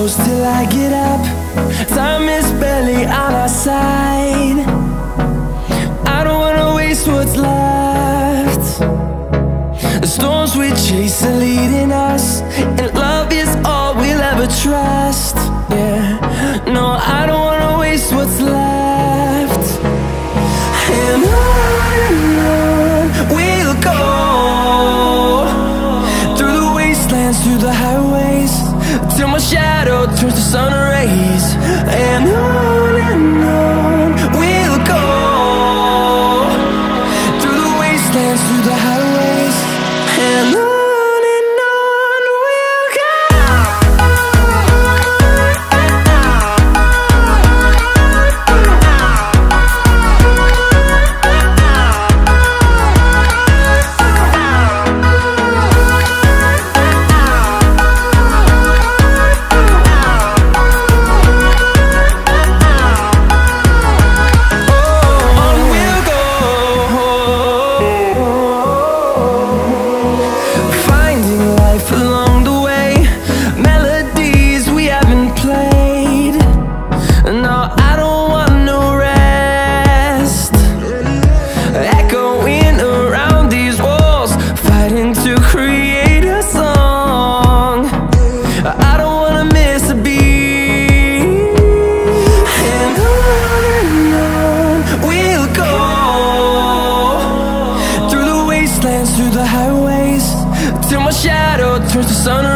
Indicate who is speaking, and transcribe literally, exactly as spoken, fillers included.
Speaker 1: close till I get up. Time is barely on our side. I don't wanna waste what's left. The storms we chase are leading us, and love is all we'll ever trust. Yeah, no, I don't wanna waste what's left. And on and on we'll go, through the wastelands, through the highways, till my shadow turns to sun rays. And on and on we'll go, through the wastelands, through the highways, and on. Through the highways, till my shadow turns to sun